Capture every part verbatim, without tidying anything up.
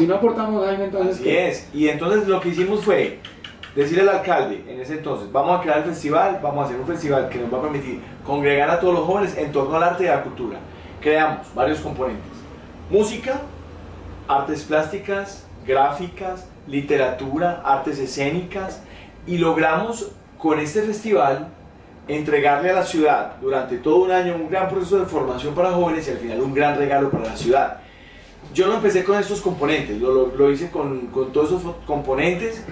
Si no aportamos, Jaime, entonces... Así ¿qué? es, y entonces lo que hicimos fue decirle al alcalde en ese entonces, vamos a crear el festival, vamos a hacer un festival que nos va a permitir congregar a todos los jóvenes en torno al arte y a la cultura. Creamos varios componentes: música, artes plásticas, gráficas, literatura, artes escénicas, y logramos con este festival entregarle a la ciudad durante todo un año un gran proceso de formación para jóvenes y al final un gran regalo para la ciudad. Yo no empecé con estos componentes, lo, lo, lo hice con, con todos esos componentes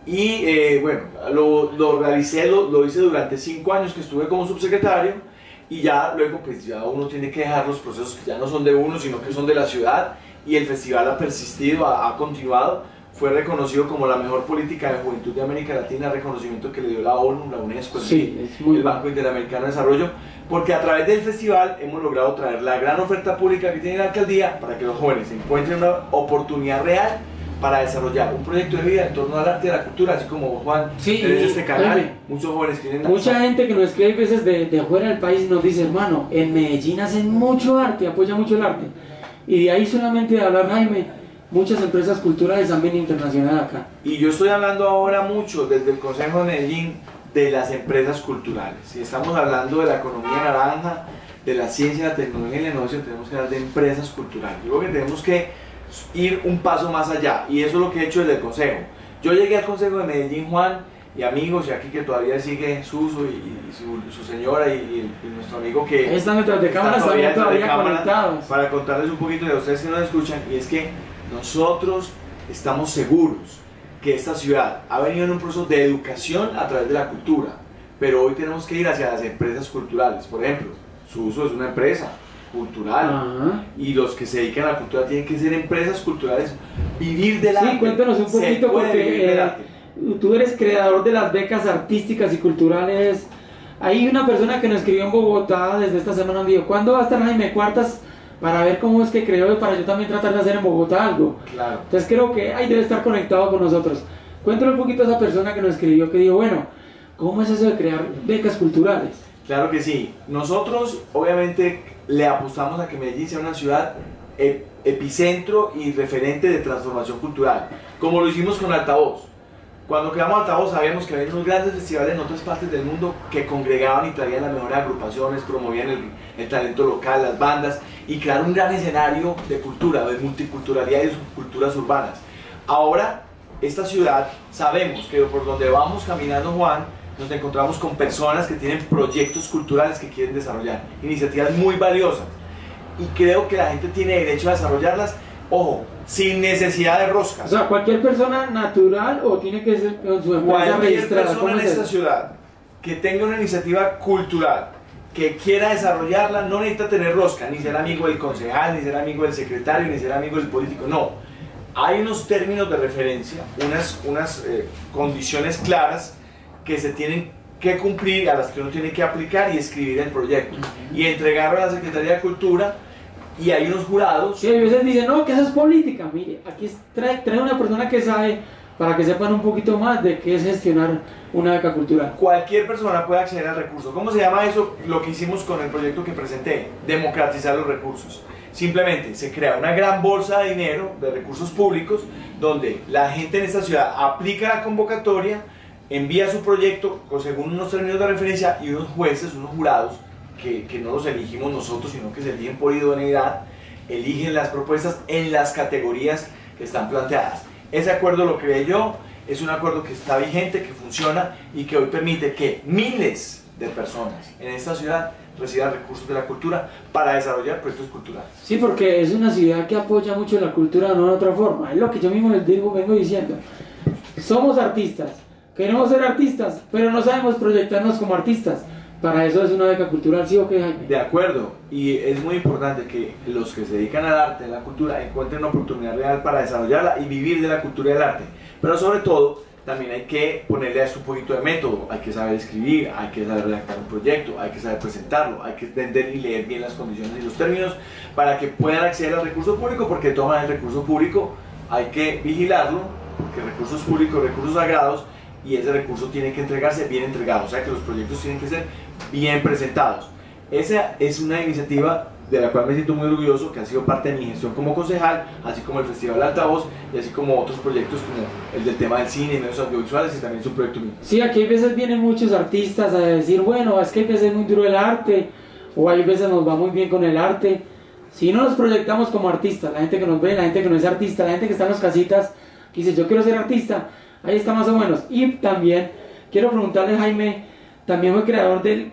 y eh, bueno, lo, lo realicé, lo, lo hice durante cinco años que estuve como subsecretario, y ya luego pues ya uno tiene que dejar los procesos que ya no son de uno sino que son de la ciudad, y el festival ha persistido, ha, ha continuado. Fue reconocido como la mejor política de juventud de América Latina, reconocimiento que le dio la ONU, la UNESCO, Sí, el, es muy el Banco Interamericano de Desarrollo, porque a través del festival hemos logrado traer la gran oferta pública que tiene la alcaldía para que los jóvenes encuentren una oportunidad real para desarrollar un proyecto de vida en torno al arte y a la cultura, así como Juan, Sí, tenés y, este canal, Jaime, muchos jóvenes quieren... mucha gente que nos escribe a veces de, de afuera del país nos dice, hermano, en Medellín hacen mucho arte, apoya mucho el arte. Y de ahí solamente de hablar, Jaime, muchas empresas culturales también internacionales acá. Y yo estoy hablando ahora mucho desde el Consejo de Medellín de las empresas culturales. Si estamos hablando de la economía naranja, de la ciencia, la tecnología y la innovación, tenemos que hablar de empresas culturales. Yo creo que tenemos que ir un paso más allá, y eso es lo que he hecho desde el Consejo. Yo llegué al Consejo de Medellín, Juan, y amigos, y aquí que todavía sigue Suso y, y su, su señora y, y, y nuestro amigo que Ahí están detrás de cámaras, todavía, detrás de todavía cámara, conectados. para contarles un poquito de ustedes que nos escuchan, y es que nosotros estamos seguros que esta ciudad ha venido en un proceso de educación a través de la cultura, pero hoy tenemos que ir hacia las empresas culturales. Por ejemplo, Suso es una empresa cultural, Ajá. y los que se dedican a la cultura tienen que ser empresas culturales, vivir del arte. Sí, cuéntanos un poquito, porque eh, tú eres creador de las becas artísticas y culturales. Hay una persona que nos escribió en Bogotá desde esta semana, me dijo, ¿cuándo va a estar Jaime Cuartas para ver cómo es que creó y para yo también tratar de hacer en Bogotá algo? Claro. Entonces creo que ahí debe estar conectado con nosotros. Cuéntale un poquito a esa persona que nos escribió, que dijo, bueno, ¿cómo es eso de crear becas culturales? Claro que sí. Nosotros obviamente le apostamos a que Medellín sea una ciudad ep epicentro y referente de transformación cultural, como lo hicimos con Altavoz. Cuando creamos Altavoz sabíamos que había unos grandes festivales en otras partes del mundo que congregaban y traían las mejores agrupaciones, promovían el, el talento local, las bandas, y crearon un gran escenario de cultura, de multiculturalidad y de subculturas urbanas. Ahora, esta ciudad, sabemos que por donde vamos caminando, Juan, nos encontramos con personas que tienen proyectos culturales que quieren desarrollar, iniciativas muy valiosas, y creo que la gente tiene derecho a desarrollarlas, ojo, sin necesidad de roscas. O sea, cualquier persona natural o tiene que ser con su empresa Cualquier registrada. persona en esta ciudad que tenga una iniciativa cultural, que quiera desarrollarla, no necesita tener rosca, ni ser amigo del concejal, ni ser amigo del secretario, ni ser amigo del político, no. Hay unos términos de referencia, unas, unas eh, condiciones claras que se tienen que cumplir, a las que uno tiene que aplicar y escribir el proyecto y entregarlo a la Secretaría de Cultura, y hay unos jurados. Sí, a veces dicen, no, que eso es política. Mire, aquí trae, trae una persona que sabe, para que sepan un poquito más de qué es gestionar una beca cultural. Cualquier persona puede acceder al recurso. ¿Cómo se llama eso? Lo que hicimos con el proyecto que presenté, democratizar los recursos. Simplemente se crea una gran bolsa de dinero, de recursos públicos, donde la gente en esta ciudad aplica la convocatoria, envía su proyecto según unos términos de referencia, y unos jueces, unos jurados, que, que no los elegimos nosotros, sino que se eligen por idoneidad, eligen las propuestas en las categorías que están planteadas. Ese acuerdo lo creé yo, es un acuerdo que está vigente, que funciona y que hoy permite que miles de personas en esta ciudad reciban recursos de la cultura para desarrollar proyectos culturales. Sí, porque es una ciudad que apoya mucho la cultura, no de otra forma. Es lo que yo mismo les digo, vengo diciendo. Somos artistas, queremos ser artistas, pero no sabemos proyectarnos como artistas. Para eso es una beca cultural, ¿sí o qué, Jaime? De acuerdo, y es muy importante que los que se dedican al arte, a la cultura, encuentren una oportunidad real para desarrollarla y vivir de la cultura y del arte. Pero sobre todo, también hay que ponerle a esto un poquito de método, hay que saber escribir, hay que saber redactar un proyecto, hay que saber presentarlo, hay que entender y leer bien las condiciones y los términos para que puedan acceder al recurso público, porque toman el recurso público, hay que vigilarlo, porque recursos públicos, recursos sagrados, y ese recurso tiene que entregarse bien entregado, o sea que los proyectos tienen que ser bien presentados. Esa es una iniciativa de la cual me siento muy orgulloso, que ha sido parte de mi gestión como concejal, así como el Festival Altavoz y así como otros proyectos como el del tema del cine y medios audiovisuales, que también es un proyecto mío. Sí, aquí hay veces vienen muchos artistas a decir, bueno, es que hay veces es muy duro el arte, o hay veces nos va muy bien con el arte. Si no nos proyectamos como artistas, la gente que nos ve, la gente que no es artista, la gente que está en las casitas, que dice, yo quiero ser artista, ahí está más o menos. Y también quiero preguntarle, Jaime, también fue creador del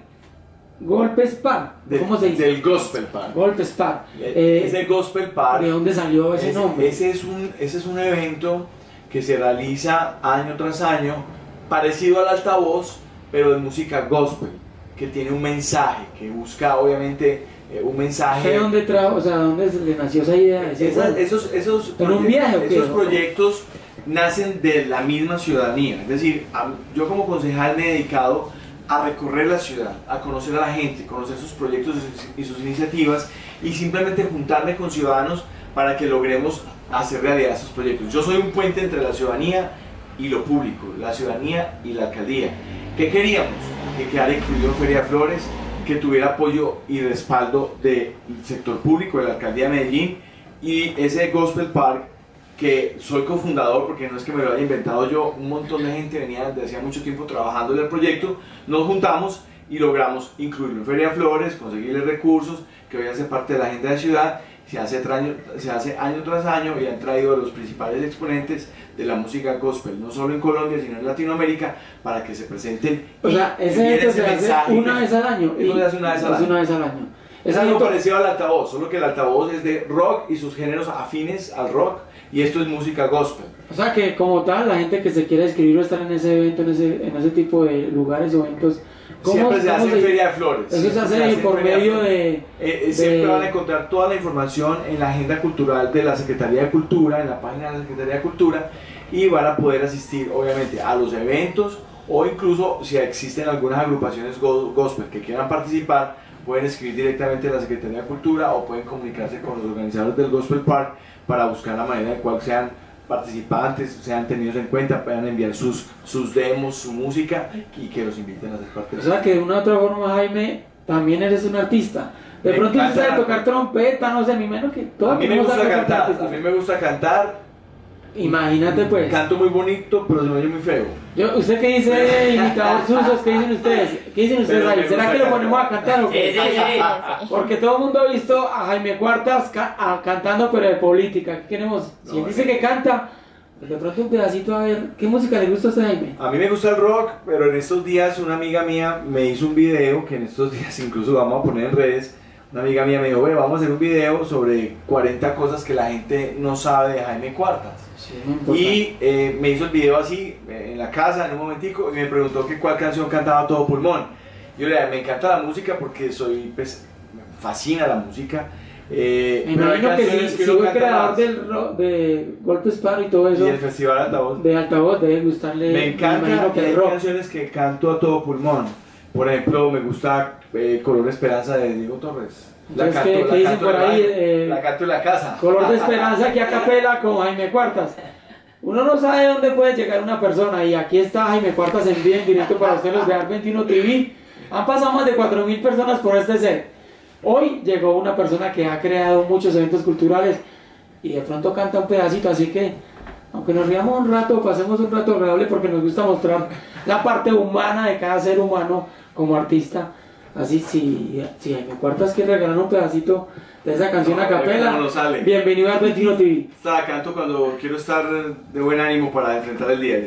Golpes Park, ¿cómo se dice? Del Gospel Park. Golpes Park. Eh, ese Gospel Park. ¿De dónde salió ese, ese nombre? Ese es, un, ese es un evento que se realiza año tras año, parecido al Altavoz, pero de música gospel, que tiene un mensaje, que busca obviamente eh, un mensaje. ¿De dónde trajo, o sea, dónde le nació esa idea? Esa, esos esos, ¿En un viaje o qué? Esos proyectos nacen de la misma ciudadanía, es decir, a, yo como concejal me he dedicado a recorrer la ciudad, a conocer a la gente, conocer sus proyectos y sus iniciativas y simplemente juntarme con ciudadanos para que logremos hacer realidad esos proyectos. Yo soy un puente entre la ciudadanía y lo público, la ciudadanía y la alcaldía. ¿Qué queríamos? Que quedara incluido en Feria de Flores, que tuviera apoyo y respaldo del sector público, de la alcaldía de Medellín, y ese Gospel Park, que soy cofundador, porque no es que me lo haya inventado yo, un montón de gente venía desde hacía mucho tiempo trabajando en el proyecto, nos juntamos y logramos incluirlo en Feria de Flores, conseguirle recursos, que hoy hace parte de la agenda de ciudad, se hace, año, se hace año tras año y han traído a los principales exponentes de la música gospel, no solo en Colombia, sino en Latinoamérica, para que se presenten. O sea, ese evento se hace una vez al año. Eso se hace una vez al año. Una vez al año. Es algo parecido al altavoz, solo que el altavoz es de rock y sus géneros afines al rock, y esto es música gospel. O sea que como tal, la gente que se quiere inscribir o estar en ese evento, en ese, en ese tipo de lugares o eventos, ¿cómo, siempre se hace en se... Feria de Flores. Eso se hace, se hace por medio de... Eh, eh, siempre de... van a encontrar toda la información en la agenda cultural de la Secretaría de Cultura, en la página de la Secretaría de Cultura, y van a poder asistir obviamente a los eventos, o incluso si existen algunas agrupaciones gospel que quieran participar, pueden escribir directamente a la Secretaría de Cultura o pueden comunicarse con los organizadores del Gospel Park para buscar la manera en cual sean participantes, sean tenidos en cuenta, puedan enviar sus, sus demos, su música y que los inviten a ser parte. O sea que de una u otra forma, Jaime, también eres un artista. De me pronto usted sabe la... tocar trompeta, no sé, a mí menos que todo. A mí me gusta cantar, a mí me gusta cantar. Imagínate pues. Canto muy bonito, pero se me oye muy feo. Yo, ¿usted qué dice, imitador Susos? ¿Qué dicen ustedes? ¿Qué dicen ustedes ahí? ¿Será que lo ponemos a cantar o qué? Sí, sí, sí. Porque todo el mundo ha visto a Jaime Cuartas ca a, cantando, pero de política. ¿Qué queremos? Si él dice que canta, pues de pronto un pedacito, a ver, ¿qué música le gusta a usted, Jaime? A mí me gusta el rock, pero en estos días una amiga mía me hizo un video, que en estos días incluso vamos a poner en redes. Una amiga mía me dijo, bueno, vamos a hacer un video sobre cuarenta cosas que la gente no sabe de Jaime Cuartas. Sí, no y eh, me hizo el video así, eh, en la casa, en un momentico, y me preguntó que cuál canción cantaba a todo pulmón. Yo le dije, me encanta la música porque soy, pues, me fascina la música. Eh, me pero hay imagino que canciones si, que si uno fue canta creador más. del ro de Golpes Park y todo eso, Y el Festival Altavoz. de altavoz, debe gustarle. Me encanta que que hay el rock. canciones que canto a todo pulmón. Por ejemplo, me gusta eh, Color de Esperanza de Diego Torres. La Entonces, canto, ¿qué, la qué dicen canto por en ahí? la- Eh, la canto en la casa. Color de Esperanza aquí a capela con Jaime Cuartas. Uno no sabe dónde puede llegar una persona y aquí está Jaime Cuartas en vivo, en directo para ustedes los de Ar veintiuno T V. Han pasado más de cuatro mil personas por este set. Hoy llegó una persona que ha creado muchos eventos culturales y de pronto canta un pedacito, así que aunque nos riamos un rato, pasemos un rato agradable porque nos gusta mostrar la parte humana de cada ser humano como artista. Así, si, si Jaime Cuartas quiere regalar un pedacito de esa canción No, a capela, ¿cómo no sale? bienvenido a Ar veintiuno T V. Esta canto cuando quiero estar de buen ánimo para enfrentar el día.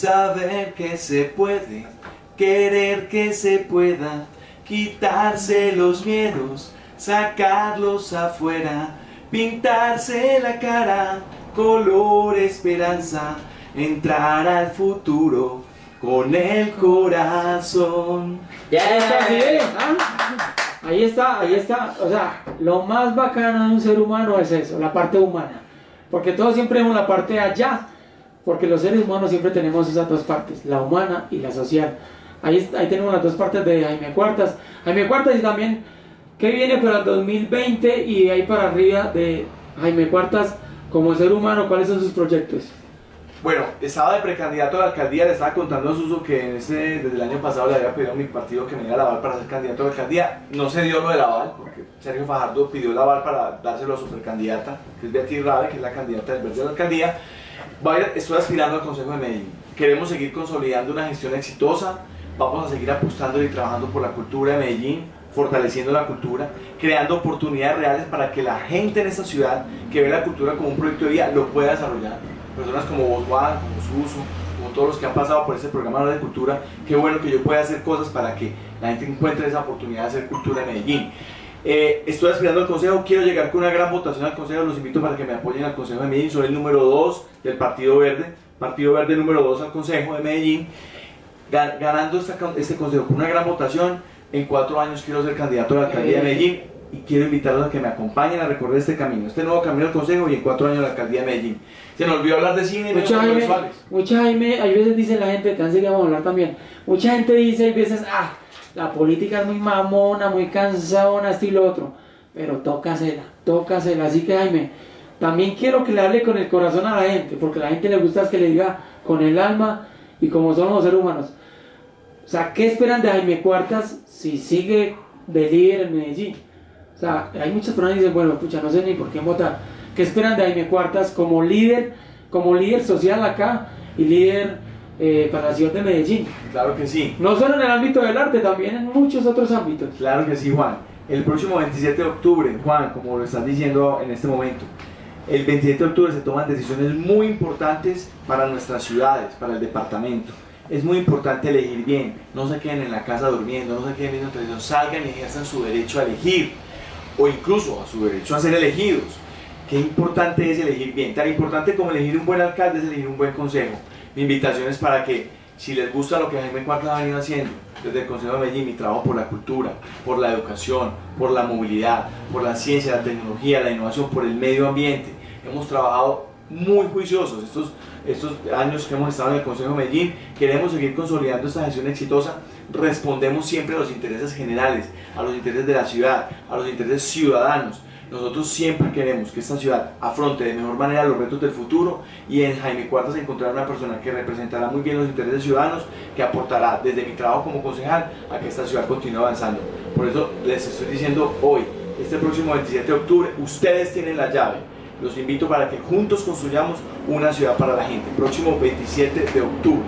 Saber que se puede, querer que se pueda, quitarse los miedos, sacarlos afuera, pintarse la cara, color esperanza, entrar al futuro con el corazón. Ahí está, ¿sí ves? ¿Ah? Ahí está, ahí está. O sea, lo más bacano de un ser humano es eso, la parte humana. Porque todos siempre vemos la parte de allá. Porque los seres humanos siempre tenemos esas dos partes, la humana y la social. Ahí, ahí tenemos las dos partes de Jaime Cuartas. Jaime Cuartas y también, ¿qué viene para el dos mil veinte y de ahí para arriba de Jaime Cuartas como ser humano? ¿Cuáles son sus proyectos? Bueno, estaba de precandidato a la alcaldía, le estaba contando a Suso que en ese, desde el año pasado le había pedido a mi partido que me diera el aval para ser candidato a la alcaldía. No se dio lo del aval, porque Sergio Fajardo pidió el aval para dárselo a su precandidata, que es Beatriz Rabe, que es la candidata del Verde de la alcaldía. Vaya, estoy aspirando al Consejo de Medellín. Queremos seguir consolidando una gestión exitosa, vamos a seguir apostando y trabajando por la cultura de Medellín, fortaleciendo la cultura, creando oportunidades reales para que la gente en esta ciudad que ve la cultura como un proyecto de vida lo pueda desarrollar. Personas como vos, Juan, como Suso, como todos los que han pasado por este programa de cultura, qué bueno que yo pueda hacer cosas para que la gente encuentre esa oportunidad de hacer cultura en Medellín. Eh, estoy aspirando al Consejo, quiero llegar con una gran votación al Consejo, los invito para que me apoyen al Consejo de Medellín, soy el número dos del Partido Verde, Partido Verde número dos al Consejo de Medellín, ganando esta, este Consejo con una gran votación. En cuatro años quiero ser candidato a la alcaldía de Medellín y quiero invitarlos a que me acompañen a recorrer este camino, este nuevo camino del Consejo y en cuatro años a la alcaldía de Medellín. Se nos olvidó hablar de cine y de audiovisuales. Mucha Jaime, hay veces dice la gente, tan que vamos a hablar también, mucha gente dice, hay veces, ah, la política es muy mamona, muy cansona, esto y lo otro, pero tócasela, tócasela, así que Jaime, también quiero que le hable con el corazón a la gente, porque a la gente le gusta que le diga con el alma y como somos los seres humanos. O sea, ¿qué esperan de Jaime Cuartas si sigue de líder en Medellín? O sea, hay muchas personas que dicen, bueno, pucha, no sé ni por qué votar. ¿Qué esperan de Jaime Cuartas como líder, como líder social acá y líder eh, para la ciudad de Medellín? Claro que sí. No solo en el ámbito del arte, también en muchos otros ámbitos. Claro que sí, Juan. El próximo veintisiete de octubre, Juan, como lo están diciendo en este momento, el veintisiete de octubre se toman decisiones muy importantes para nuestras ciudades, para el departamento. Es muy importante elegir bien, no se queden en la casa durmiendo, no se queden viendo televisión, salgan y ejerzan su derecho a elegir, o incluso a su derecho a ser elegidos. Qué importante es elegir bien, tan importante como elegir un buen alcalde es elegir un buen consejo. Mi invitación es para que, si les gusta lo que Jaime Cuartas ha venido haciendo, desde el Consejo de Medellín, mi trabajo por la cultura, por la educación, por la movilidad, por la ciencia, la tecnología, la innovación, por el medio ambiente, hemos trabajado muy juiciosos estos, estos años que hemos estado en el Consejo de Medellín. Queremos seguir consolidando esta gestión exitosa, respondemos siempre a los intereses generales, a los intereses de la ciudad, a los intereses ciudadanos. Nosotros siempre queremos que esta ciudad afronte de mejor manera los retos del futuro y en Jaime Cuartas encontrar una persona que representará muy bien los intereses ciudadanos, que aportará desde mi trabajo como concejal a que esta ciudad continúe avanzando. Por eso les estoy diciendo hoy, este próximo veintisiete de octubre, ustedes tienen la llave. Los invito para que juntos construyamos una ciudad para la gente. Próximo veintisiete de octubre.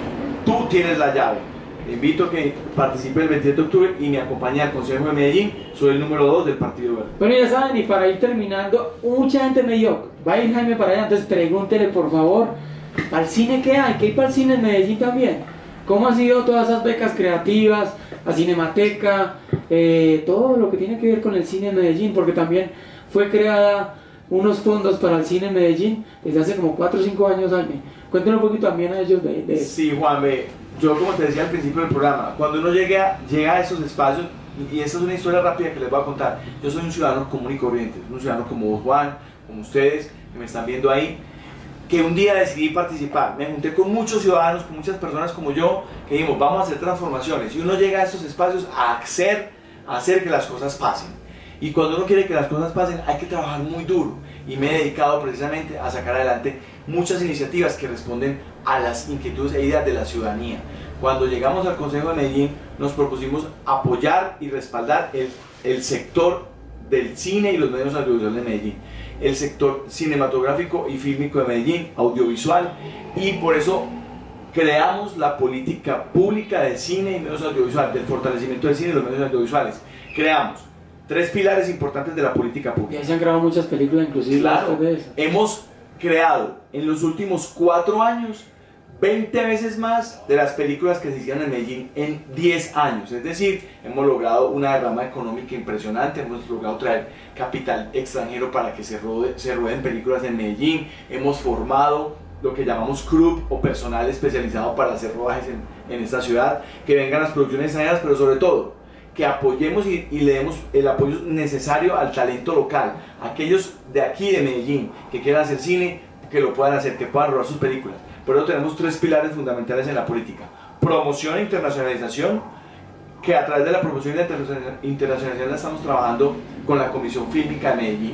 Tú tienes la llave. Te invito a que participe el veintisiete de octubre y me acompañe al Consejo de Medellín. Soy el número dos del Partido Verde. Bueno, ya saben, y para ir terminando, mucha gente me dijo, va a ir Jaime para allá, entonces pregúntele por favor, ¿al cine qué hay? ¿Qué hay para el cine en Medellín también? ¿Cómo han sido todas esas becas creativas, la Cinemateca, eh, todo lo que tiene que ver con el cine en Medellín? Porque también fue creada unos fondos para el cine en Medellín desde hace como cuatro o cinco años, Jaime. Cuéntanos un poquito también a ellos de, de... Sí, Juan, ve, yo como te decía al principio del programa, cuando uno llega, llega a esos espacios, y esta es una historia rápida que les voy a contar, yo soy un ciudadano común y corriente, un ciudadano como vos, Juan, como ustedes, que me están viendo ahí, que un día decidí participar, me junté con muchos ciudadanos, con muchas personas como yo, que dijimos, vamos a hacer transformaciones, y uno llega a estos espacios a hacer, a hacer que las cosas pasen. Y cuando uno quiere que las cosas pasen, hay que trabajar muy duro. Y me he dedicado precisamente a sacar adelante muchas iniciativas que responden a las inquietudes e ideas de la ciudadanía. Cuando llegamos al Consejo de Medellín, nos propusimos apoyar y respaldar el, el sector del cine y los medios audiovisuales de Medellín, el sector cinematográfico y fílmico de Medellín, audiovisual, y por eso creamos la política pública del cine y medios audiovisuales, del fortalecimiento del cine y los medios audiovisuales. Creamos tres pilares importantes de la política pública. Ya se han grabado muchas películas, inclusive. Claro, de eso. Hemos creado en los últimos cuatro años veinte veces más de las películas que se hicieron en Medellín en diez años. Es decir, hemos logrado una derrama económica impresionante, hemos logrado traer capital extranjero para que se, rode, se rueden películas en Medellín, hemos formado lo que llamamos crew o personal especializado para hacer rodajes en, en esta ciudad, que vengan las producciones extranjeras, pero sobre todo que apoyemos y, y le demos el apoyo necesario al talento local, aquellos de aquí de Medellín que quieran hacer cine, que lo puedan hacer, que puedan rodar sus películas. Por eso tenemos tres pilares fundamentales en la política: promoción e internacionalización, que a través de la promoción y la internacionalización la estamos trabajando con la Comisión Fílmica de Medellín.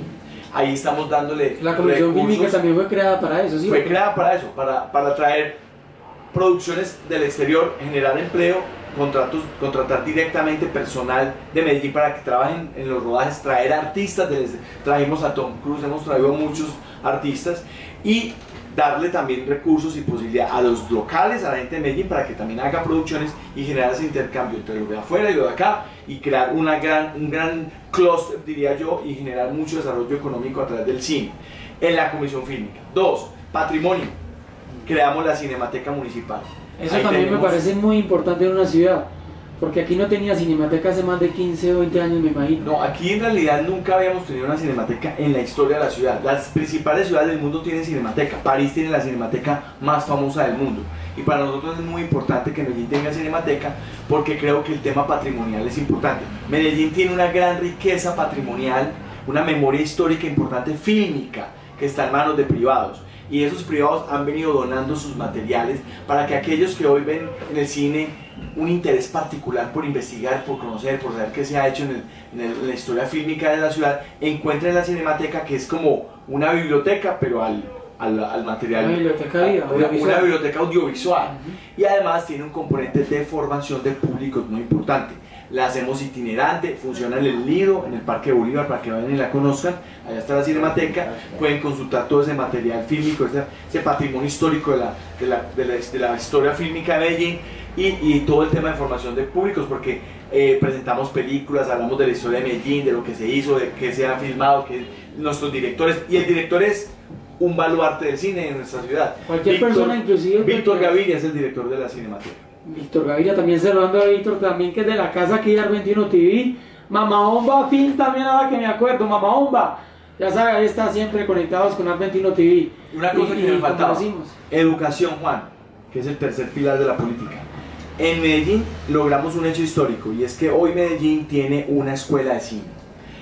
ahí estamos dándole La Comisión recursos. Fílmica también fue creada para eso, ¿sí? Fue creada para eso, para, para traer producciones del exterior, generar empleo, contratos, contratar directamente personal de Medellín para que trabajen en los rodajes, traer artistas, desde, trajimos a Tom Cruise, hemos traído a muchos artistas y darle también recursos y posibilidad a los locales, a la gente de Medellín para que también haga producciones y generar ese intercambio entre lo de afuera y lo de acá y crear una gran, un gran clúster, diría yo, y generar mucho desarrollo económico a través del cine en la Comisión Fílmica. Dos, patrimonio. Creamos la Cinemateca Municipal. Eso Ahí también tenemos, me parece muy importante en una ciudad, porque aquí no tenía cinemateca hace más de quince o veinte años, me imagino. No, aquí en realidad nunca habíamos tenido una cinemateca en la historia de la ciudad. Las principales ciudades del mundo tienen cinemateca. París tiene la cinemateca más famosa del mundo. Y para nosotros es muy importante que Medellín tenga cinemateca porque creo que el tema patrimonial es importante. Medellín tiene una gran riqueza patrimonial, una memoria histórica importante fílmica que está en manos de privados. Y esos privados han venido donando sus materiales para que aquellos que hoy ven en el cine un interés particular por investigar, por conocer, por saber qué se ha hecho en, el, en, el, en la historia fílmica de la ciudad, encuentren la Cinemateca, que es como una biblioteca, pero al, al, al material, una biblioteca, vida, una, audiovisual. una biblioteca audiovisual. Uh-huh. Y además tiene un componente de formación de públicos muy importante. La hacemos itinerante, funciona en el Lido, en el Parque Bolívar, para que vayan y la conozcan. Allá está la Cinemateca, pueden consultar todo ese material fílmico, ese, ese patrimonio histórico de la, de, la, de, la, de la historia fílmica de Medellín y, y todo el tema de formación de públicos, porque eh, presentamos películas, hablamos de la historia de Medellín, de lo que se hizo, de qué se ha filmado, que nuestros directores, y el director es un baluarte del cine en nuestra ciudad. Cualquier Víctor, persona, inclusive... Víctor Gaviria es el director de la Cinemateca. Víctor Gaviria, también saludando a Víctor, también que es de la casa aquí de Arventino T V. Mamá Bomba Film también, ahora que me acuerdo, Mamá Bomba, ya sabe, ahí está siempre conectados con Arventino T V. Una cosa y, que y, me faltaba, decimos, educación, Juan, que es el tercer pilar de la política. En Medellín logramos un hecho histórico y es que hoy Medellín tiene una escuela de cine.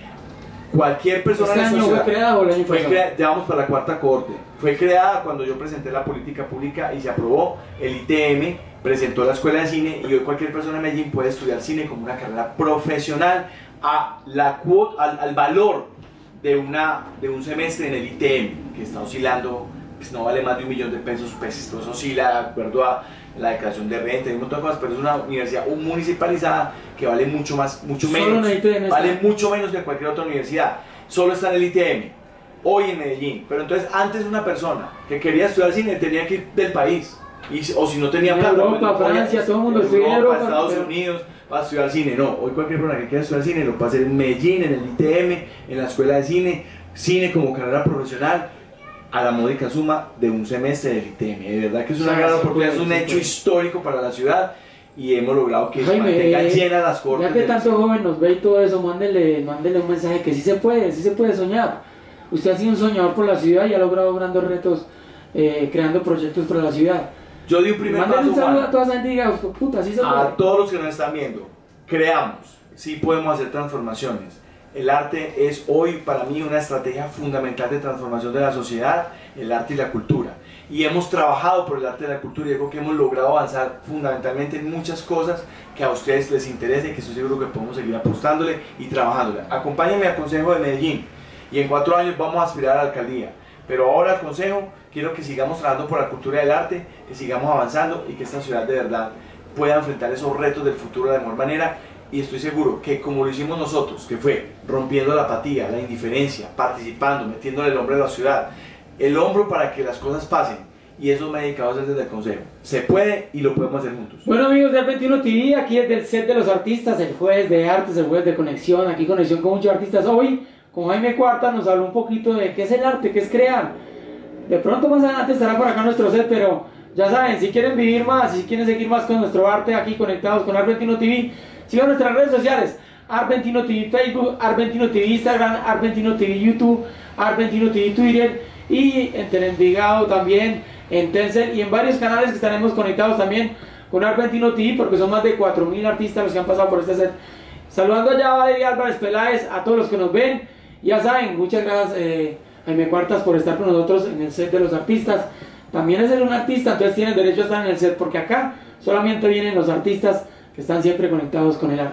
Cualquier persona ¿este en esta año ciudad fue creada o el año fue pasado? crea, ya vamos para la cuarta cohorte. Fue creada cuando yo presenté la política pública y se aprobó. El I T M presentó la escuela de cine y hoy cualquier persona en Medellín puede estudiar cine como una carrera profesional a la cuota, al, al valor de, una, de un semestre en el I T M, que está oscilando, pues no vale más de un millón de pesos, pues esto oscila de acuerdo a la declaración de renta y un montón de cosas, pero es una universidad municipalizada que vale mucho más, mucho Solo menos, en el I T M vale está. mucho menos que cualquier otra universidad. Solo está en el I T M, hoy en Medellín. Pero entonces antes una persona que quería estudiar cine tenía que ir del país, y, o si no tenía En plata, Europa, pues no podía- Francia, todo el mundo estudia en Europa, Europa, Estados pero- Unidos, para estudiar cine. No, hoy cualquier persona que quiera estudiar cine lo puede hacer en Medellín, en el I T M, en la escuela de cine, cine como carrera profesional, a la módica suma de un semestre del I T M. De verdad que es una Sí, gran sí oportunidad, puede, es un sí hecho puede. histórico para la ciudad y hemos logrado que se Jaime, mantengan eh, llenas las cortes. ya que del tanto cine. joven nos ve y todo eso, mándele, mándele un mensaje que sí se puede, sí se puede soñar. Usted ha sido un soñador por la ciudad y ha logrado grandes retos eh, creando proyectos para la ciudad. Yo di un primer Mándale paso, un saludo Juan, a toda esa gente y diga, puta, sí se puede. a todos los que nos están viendo. Creamos, sí podemos hacer transformaciones. El arte es hoy para mí una estrategia fundamental de transformación de la sociedad, el arte y la cultura. Y hemos trabajado por el arte y la cultura y digo que hemos logrado avanzar fundamentalmente en muchas cosas que a ustedes les interesa y que estoy seguro que podemos seguir apostándole y trabajándole. Acompáñenme al Consejo de Medellín y en cuatro años vamos a aspirar a la alcaldía. Pero ahora al Consejo quiero que sigamos trabajando por la cultura del arte, que sigamos avanzando y que esta ciudad de verdad pueda enfrentar esos retos del futuro de la mejor manera. Y estoy seguro que como lo hicimos nosotros, que fue rompiendo la apatía, la indiferencia, participando, metiéndole el hombro a la ciudad, el hombro para que las cosas pasen, y eso me he dedicado a hacer desde el Consejo. Se puede y lo podemos hacer juntos. Bueno, amigos de Arventino T V, aquí es del set de los artistas, el jueves de artes, el jueves de conexión, aquí conexión con muchos artistas. Hoy, con Jaime Cuarta, nos habló un poquito de qué es el arte, qué es crear. De pronto más adelante estará por acá nuestro set, pero ya saben, si quieren vivir más, si quieren seguir más con nuestro arte aquí conectados con Arventino T V, sigan nuestras redes sociales, Arventino T V Facebook, Arventino T V Instagram, Arventino T V YouTube, Arventino T V Twitter y en Telenvigado también, en Tencel y en varios canales que estaremos conectados también con Arventino T V porque son más de cuatro mil artistas los que han pasado por este set. Saludando allá a Valeria Álvarez Peláez, a todos los que nos ven, ya saben, muchas gracias eh, Jaime Cuartas por estar con nosotros en el set de los artistas. También es ser un artista, entonces tienen derecho a estar en el set porque acá solamente vienen los artistas que están siempre conectados con el arte.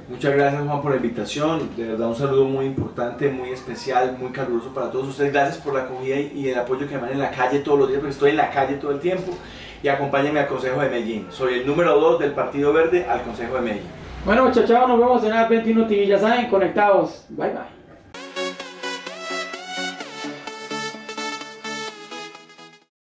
Muchas gracias, Juan, por la invitación. De verdad, un saludo muy importante, muy especial, muy caluroso para todos ustedes. Gracias por la acogida y el apoyo que me dan en la calle todos los días, porque estoy en la calle todo el tiempo. Y acompáñenme al Consejo de Medellín. Soy el número dos del Partido Verde al Consejo de Medellín. Bueno, chao, chao, nos vemos en A veintiuno T V. Ya saben, conectados. Bye, bye.